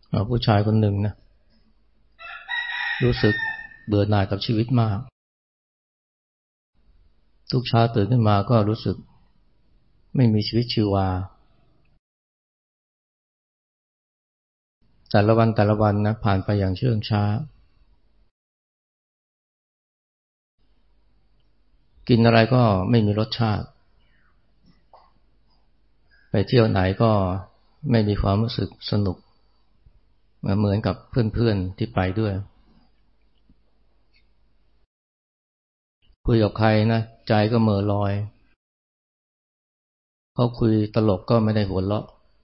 ผู้ชายคนหนึ่งนะรู้สึกเบื่อหน่ายกับชีวิตมากทุกเช้าตื่นขึ้นมาก็รู้สึกไม่มีชีวิตชีวาแต่ละวันนะผ่านไปอย่างเชื่องช้ากินอะไรก็ไม่มีรสชาติไปเที่ยวไหนก็ไม่มีความรู้สึกสนุกเหมือนกับเพื่อนๆที่ไปด้วยคุยกับใครนะใจก็เหม่อลอยเขาคุยตลกก็ไม่ได้หัวเราะ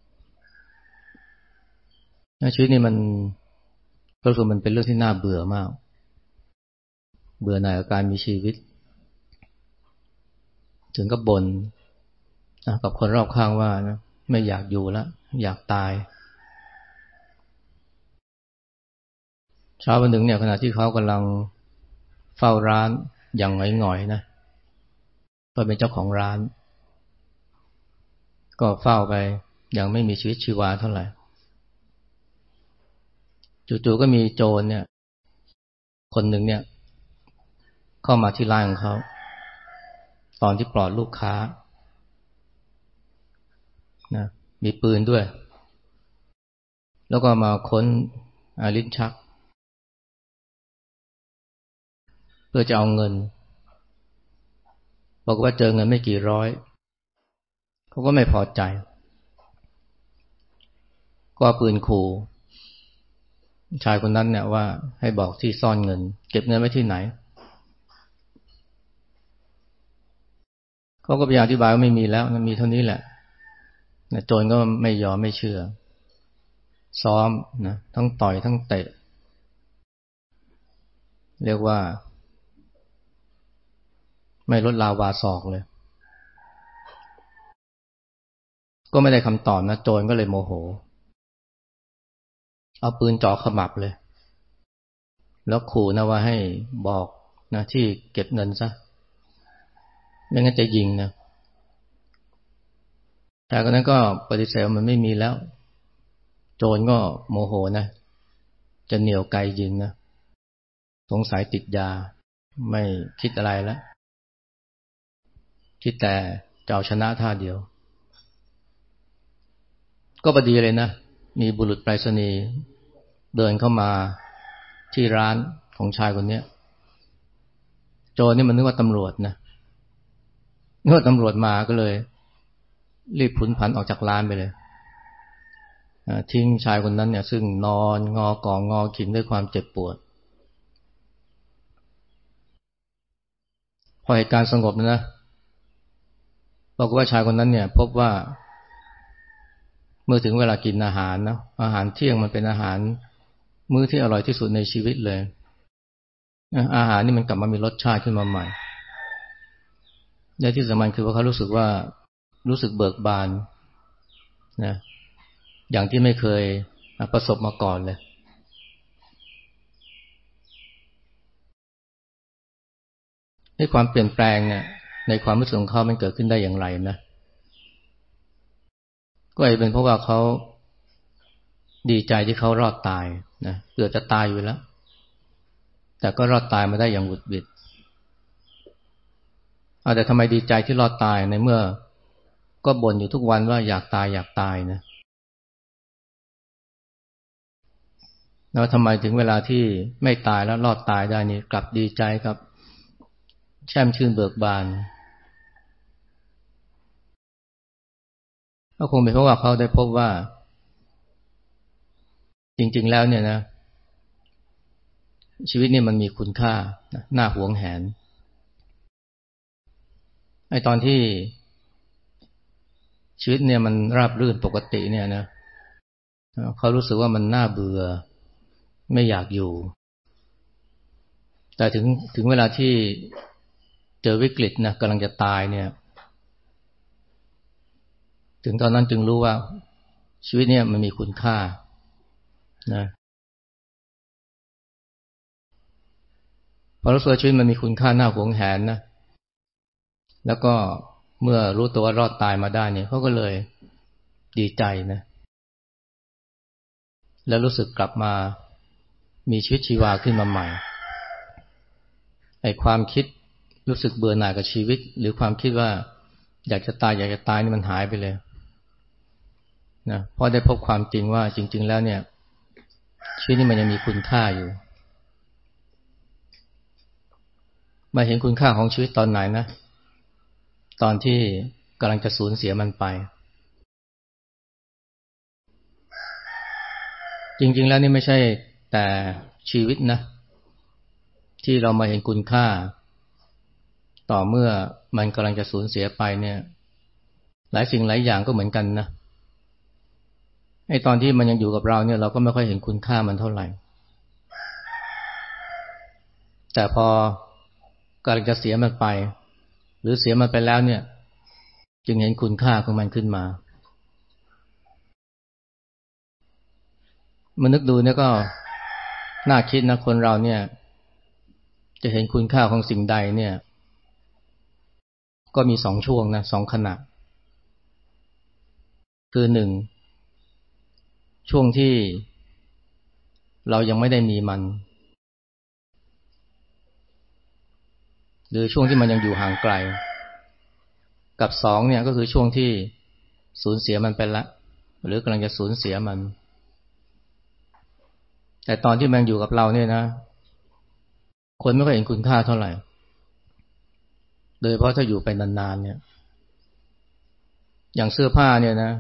ชีวิตนี่มันก็คือมันเป็นเรื่องที่น่าเบื่อมากเบื่อหน่ายกับการมีชีวิตถึงกับบ่นกับคนรอบข้างว่านะไม่อยากอยู่แล้วอยากตายเช้าวันหนึ่งเนี่ยขณะที่เขากำลังเฝ้าร้านอย่างหงอยๆนะก็เป็นเจ้าของร้านก็เฝ้าไปอย่างไม่มีชีวิตชีวาเท่าไหร่จู่ๆก็มีโจรเนี่ยคนหนึ่งเนี่ยเข้ามาที่ร้านของเขาตอนที่ปลอดลูกค้านะมีปืนด้วยแล้วก็มาค้นลิ้นชักเพื่อจะเอาเงินบอกว่าเจอเงินไม่กี่ร้อยเขาก็ไม่พอใจก็เอาปืนขู่ชายคนนั้นเนี่ยว่าให้บอกที่ซ่อนเงินเก็บเงินไว้ที่ไหนเขาก็พยายามอธิบายว่าไม่มีแล้วมันมีเท่านี้แหละโจรก็ไม่ยอมไม่เชื่อซ้อมนะทั้งต่อยทั้งเตะเรียกว่าไม่ลดลาวาศอกเลยก็ไม่ได้คำตอบนะโจรก็เลยโมโหเอาปืนจ่อขมับเลยแล้วขู่นะว่าให้บอกนะที่เก็บเงินซะไม่งั้นจะยิงนะชายคนนั้นก็ปฏิเสธมันไม่มีแล้วโจรก็โมโหนะจะเหนี่ยวไกยิงนะสงสัยติดยาไม่คิดอะไรแล้วคิดแต่จะเอาชนะท่าเดียวก็พอดีเลยนะมีบุรุษไปรษณีย์เดินเข้ามาที่ร้านของชายคนนี้โจรนี่มันนึกว่าตำรวจนะนึกว่าตำรวจมาก็เลยรีบผุนผันออกจากร้านไปเลยทิ้งชายคนนั้นเนี่ยซึ่งนอนงอกองงอขิงด้วยความเจ็บปวดพอเหตุการณ์สงบนะบอกว่าชายคนนั้นเนี่ยพบว่าเมื่อถึงเวลากินอาหารนะอาหารเที่ยงมันเป็นอาหารมื้อที่อร่อยที่สุดในชีวิตเลยอาหารนี่มันกลับมามีรสชาติขึ้นมาใหม่และที่สำคัญคือว่าเขารู้สึกว่ารู้สึกเบิกบานนะอย่างที่ไม่เคยประสบมาก่อนเลยในความเปลี่ยนแปลงเนี่ยในความรู้สึกของเขามันเกิดขึ้นได้อย่างไรนะก็อาจจะเป็นเพราะว่าเขาดีใจที่เขารอดตายนะเกือบจะตายอยู่แล้วแต่ก็รอดตายมาได้อย่างหวุดหวิดแต่ทำไมดีใจที่รอดตายในเมื่อก็บ่นอยู่ทุกวันว่าอยากตายอยากตายนะแล้วทำไมถึงเวลาที่ไม่ตายแล้วรอดตายได้นี่กลับดีใจครับแช่มชื่นเบิกบานก็คงเป็นเพราะว่าเขาได้พบว่าจริงๆแล้วเนี่ยนะชีวิตนี่มันมีคุณค่าน่าหวงแหนไอ้ตอนที่ชีวิตเนี่ยมันราบรื่นปกติเนี่ยนะเขารู้สึกว่ามันน่าเบื่อไม่อยากอยู่แต่ถึงเวลาที่เจอวิกฤตนะกำลังจะตายเนี่ยถึงตอนนั้นจึงรู้ว่าชีวิตเนี่ยมันมีคุณค่านะพอรู้สึกว่าชีวิตมันมีคุณค่าน่าหวงแหนนะแล้วก็เมื่อรู้ตัวว่ารอดตายมาได้เนี่ยเขาก็เลยดีใจนะแล้วรู้สึกกลับมามีชีวิตชีวาขึ้นมาใหม่ไอ้ความคิดรู้สึกเบื่อหน่ายกับชีวิตหรือความคิดว่าอยากจะตายนี่มันหายไปเลยนะเพราะได้พบความจริงว่าจริงๆแล้วเนี่ยชีวิตนี้มันยังมีคุณค่าอยู่มาเห็นคุณค่าของชีวิตตอนไหนนะตอนที่กำลังจะสูญเสียมันไปจริงๆแล้วนี่ไม่ใช่แต่ชีวิตนะที่เรามาเห็นคุณค่าต่อเมื่อมันกำลังจะสูญเสียไปเนี่ยหลายสิ่งหลายอย่างก็เหมือนกันนะไอ้ตอนที่มันยังอยู่กับเราเนี่ยเราก็ไม่ค่อยเห็นคุณค่ามันเท่าไหร่แต่พอกำลังจะเสียมันไปหรือเสียมันไปแล้วเนี่ยจึงเห็นคุณค่าของมันขึ้นมานึกดูเนี่ยก็น่าคิดนะคนเราเนี่ยจะเห็นคุณค่าของสิ่งใดเนี่ยก็มีสองช่วงนะสองขณะคือหนึ่งช่วงที่เรายังไม่ได้มีมันหรือช่วงที่มันยังอยู่ห่างไกลกับสองเนี่ยก็คือช่วงที่สูญเสียมันไปแล้วหรือกำลังจะสูญเสียมันแต่ตอนที่มันอยู่กับเราเนี่ยนะคนไม่ค่อยเห็นคุณค่าเท่าไหร่โดยเฉพาะถ้าอยู่ไปนานๆเนี่ยอย่างเสื้อผ้าเนี่ยนะ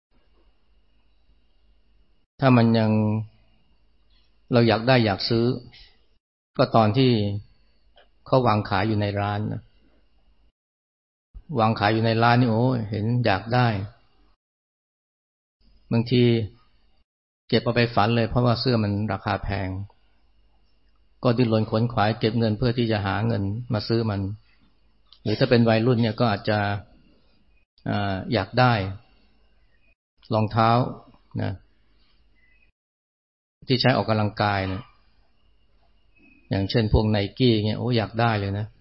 ถ้ามันยังเราอยากได้อยากซื้อก็ตอนที่เขาวางขายอยู่ในร้านนะวางขายอยู่ในร้านนี่โอ้เห็นอยากได้บางทีเก็บเอาไปฝันเลยเพราะว่าเสื้อมันราคาแพงก็ดิ้นรนขวนขวายเก็บเงินเพื่อที่จะหาเงินมาซื้อมันหรือถ้าเป็นวัยรุ่นเนี่ยก็อาจจะอยากได้รองเท้านะที่ใช้ออกกำลังกายเนี่ยอย่างเช่นพวกไนกี้เนี่ยโอ้อยากได้เลยนะ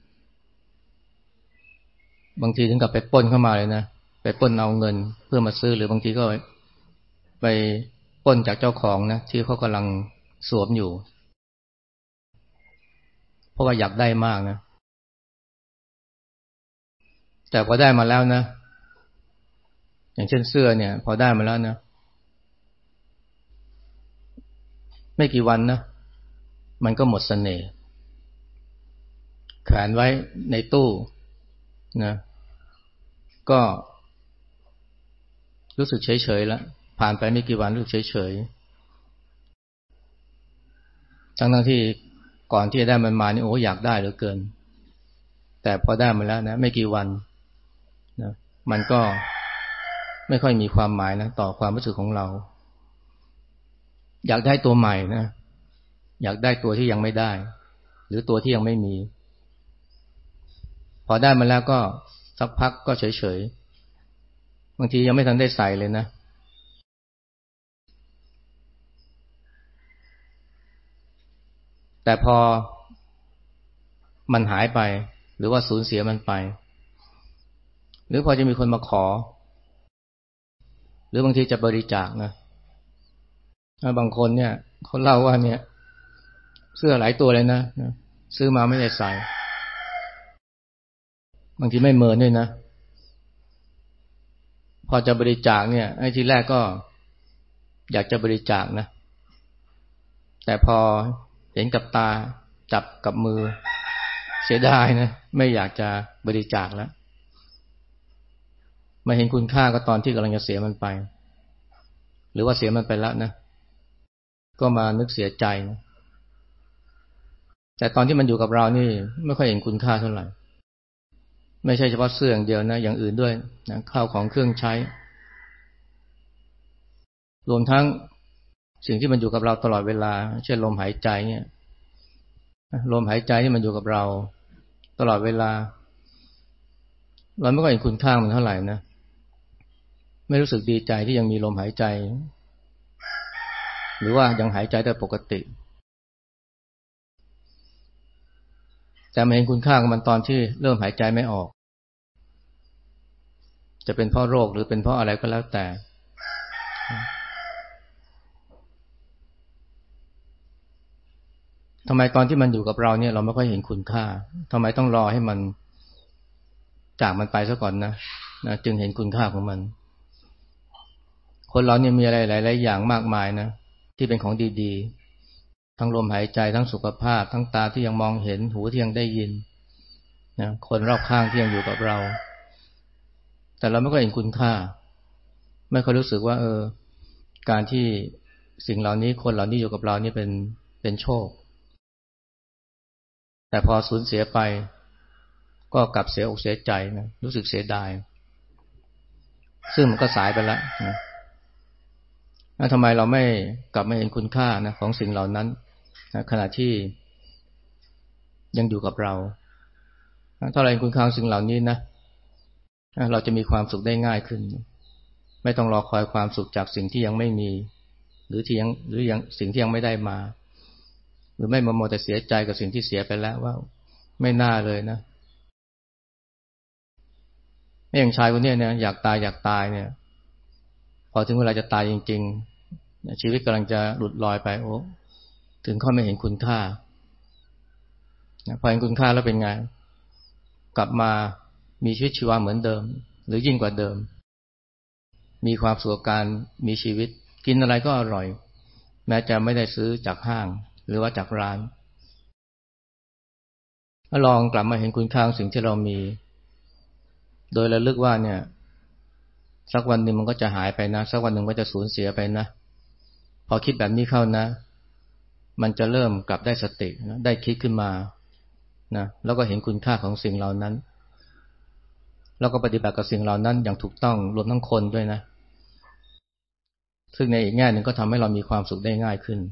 บางทีถึงกับไปปล้นเข้ามาเลยนะไปปล้นเอาเงินเพื่อมาซื้อหรือบางทีก็ไปปล้นจากเจ้าของนะที่เขากำลังสวมอยู่เพราะว่าอยากได้มากนะแต่พอได้มาแล้วนะอย่างเช่นเสื้อเนี่ยพอได้มาแล้วนะไม่กี่วันนะมันก็หมดเสน่ห์แขวนไว้ในตู้นะก็รู้สึกเฉยๆแล้วผ่านไปไม่กี่วันรู้สึกเฉยๆทั้งที่ก่อนที่จะได้มันมานี่โอ้อยากได้เหลือเกินแต่พอได้มาแล้วนะไม่กี่วันนะมันก็ไม่ค่อยมีความหมายนะต่อความรู้สึกของเราอยากได้ตัวใหม่นะอยากได้ตัวที่ยังไม่ได้หรือตัวที่ยังไม่มีพอได้มาแล้วก็สักพักก็เฉยๆบางทียังไม่ทันได้ใส่เลยนะแต่พอมันหายไปหรือว่าสูญเสียมันไปหรือพอจะมีคนมาขอหรือบางทีจะบริจาคนะบางคนเนี่ยเขาเล่าว่าเนี่ยเสื้อหลายตัวเลยนะซื้อมาไม่ได้ใส่บางทีไม่เมินด้วยนะพอจะบริจาคเนี่ยไอ้ทีแรกก็อยากจะบริจาคนะแต่พอเห็นกับตาจับกับมือเสียดายนะไม่อยากจะบริจาคแล้วมาเห็นคุณค่าก็ตอนที่กำลังจะเสียมันไปหรือว่าเสียมันไปแล้วนะก็มานึกเสียใจนะแต่ตอนที่มันอยู่กับเรานี่ไม่ค่อยเห็นคุณค่าเท่าไหร่ไม่ใช่เฉพาะเสื้ออย่างเดียวนะอย่างอื่นด้วยนะข้าวของเครื่องใช้รวมทั้งสิ่งที่มันอยู่กับเราตลอดเวลาเช่นลมหายใจเนี่ยลมหายใจที่มันอยู่กับเราตลอดเวลาเราไม่ค่อยเห็นคุณค่ามันเท่าไหร่นะไม่รู้สึกดีใจที่ยังมีลมหายใจหรือว่ายังหายใจได้ปกติแต่มาเห็นคุณค่าของมันตอนที่เริ่มหายใจไม่ออกจะเป็นเพราะโรคหรือเป็นเพราะอะไรก็แล้วแต่ทำไมตอนที่มันอยู่กับเราเนี่ยเราไม่ค่อยเห็นคุณค่าทำไมต้องรอให้มันจากมันไปซะก่อนนะจึงเห็นคุณค่าของมันคนเราเนี่ยมีอะไรหลายๆอย่างมากมายนะที่เป็นของดีๆทั้งลมหายใจทั้งสุขภาพทั้งตาที่ยังมองเห็นหูที่ยังได้ยินนะคนรอบข้างที่ยังอยู่กับเราแต่เราไม่ค่อยเห็นคุณค่าไม่ค่อยรู้สึกว่าการที่สิ่งเหล่านี้คนเหล่านี้อยู่กับเรานี่เป็นโชคแต่พอสูญเสียไปก็กลับเสียอกเสียใจนะรู้สึกเสียดายซึ่งมันก็สายไปแล้วนะแล้วทำไมเราไม่กลับมาเห็นคุณค่านะของสิ่งเหล่านั้นนะขณะที่ยังอยู่กับเราถ้าเราเห็นคุณค่าของสิ่งเหล่านี้นะเราจะมีความสุขได้ง่ายขึ้นไม่ต้องรอคอยความสุขจากสิ่งที่ยังไม่มีหรือสิ่งที่ยังไม่ได้มาหรือไม่มาโมแต่เสียใจกับสิ่งที่เสียไปแล้วว่าไม่น่าเลยนะอย่างชายคนนี้เนี่ยอยากตายเนี่ยพอถึงเวลาจะตายจริงๆชีวิตกำลังจะหลุดลอยไปโอ้ถึงข้อไม่เห็นคุณค่าพอเห็นคุณค่าแล้วเป็นไงกลับมามีชีวิตชีวาเหมือนเดิมหรือยิ่งกว่าเดิมมีความสุขกับการมีชีวิตกินอะไรก็อร่อยแม้จะไม่ได้ซื้อจากห้างหรือว่าจากร้านลองกลับมาเห็นคุณค่าของสิ่งที่เรามีโดยระลึกว่าเนี่ยสักวันหนึ่งมันก็จะหายไปนะสักวันหนึ่งก็จะสูญเสียไปนะพอคิดแบบนี้เข้านะมันจะเริ่มกลับได้สตินะได้คิดขึ้นมานะแล้วก็เห็นคุณค่าของสิ่งเหล่านั้นแล้วก็ปฏิบัติกับสิ่งเหล่านั้นอย่างถูกต้องรวมทั้งคนด้วยนะซึ่งในอีกแง่หนึ่งก็ทำให้เรามีความสุขได้ง่ายขึ้น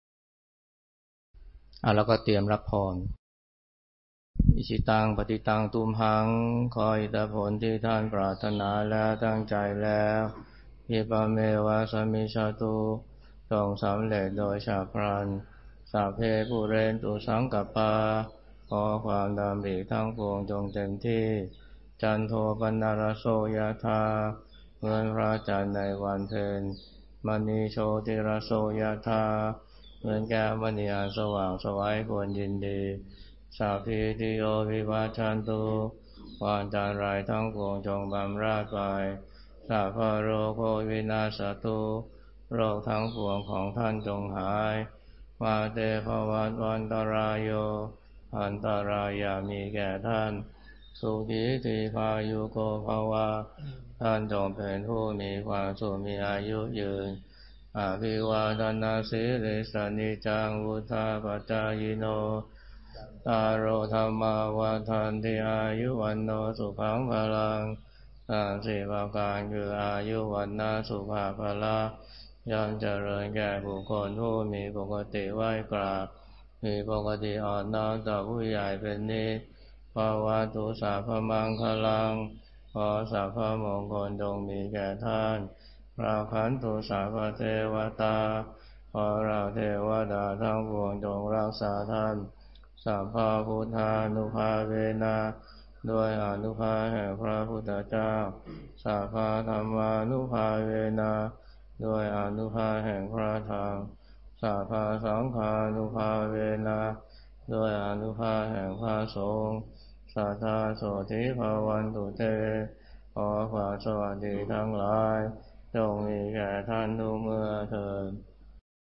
แล้วก็เตรียมรับพรอิชิตังปฏิตังตุมหังขออิทธิผลที่ท่านปรารถนาและตั้งใจแล้วอิปะเมวะสมิชาตุจงสำเร็จโดยฉับพลันสัพเพปุเรนตุสังกัปปาขอความดำริทั้งปวงจงเต็มที่จันโทปนารโสยธาเหมือนพระจันทร์ในวันเพ็ญมณีโชติรโสยธาเหมือนแก้วมณีอันสว่างไสวควรยินดีสัพพิติโยวิวัชชันตุความจันไรทั้งปวงจงบำราดไปสัพพะโรโควินาศตุโรคทั้งปวงของท่านจงหายมาเตภวัตวันตรายโยอันตรายามีแก่ท่านสุขีทีพายุโกภวะท่านจงเป็นผู้มีความสุขมีอายุยืนอภิวาทนาสิริสนิจังวุธาปัจจายโนตารโอธรรมาวาทันติอายุวันโนสุขังพลังสี่ประการคืออายุวันนาสุภาภละย่อมเจริญแก่บุคคลผู้มีปกติไหว้กราบมีปกติอ่อนน้อมต่อผู้ใหญ่เป็นนิจภาวะตุสัพพมังคลังขอสัพพมงคลจงมีแก่ท่านราคันตุสัพพเทวตาขอเราเทวดาทั้งปวงจงรักษาท่านสัพพพุทธานุภาเวนะด้วยอนุภาพแห่งพระพุทธเจ้าสัพพธรรมานุภาเวนะด้วยอนุภาพแห่งพระธรรมสัพพสังฆานุภาเวนะด้วยอนุภาพแห่งพระสงฆ์สัทธาโสธิภาวันตุเตขอความสวัสดีทั้งหลายจงมีแก่ท่านทุกเมื่อเทอญ